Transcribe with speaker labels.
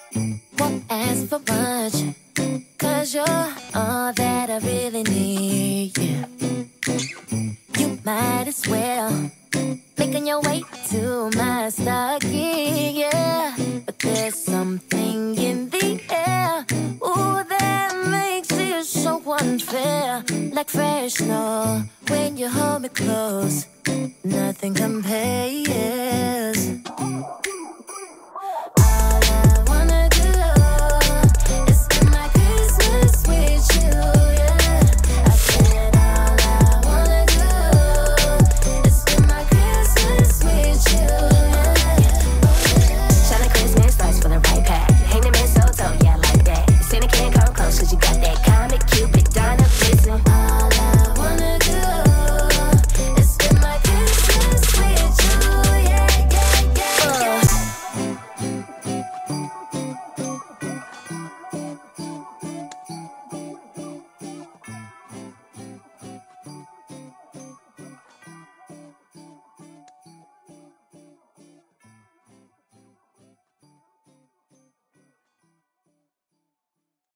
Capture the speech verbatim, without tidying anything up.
Speaker 1: Won't ask for much, cause you're all that I really need, yeah. You might as well making your way to my stocking, yeah. But there's something in the air, ooh, that makes it so unfair. Like fresh snow when you hold me close, nothing compares.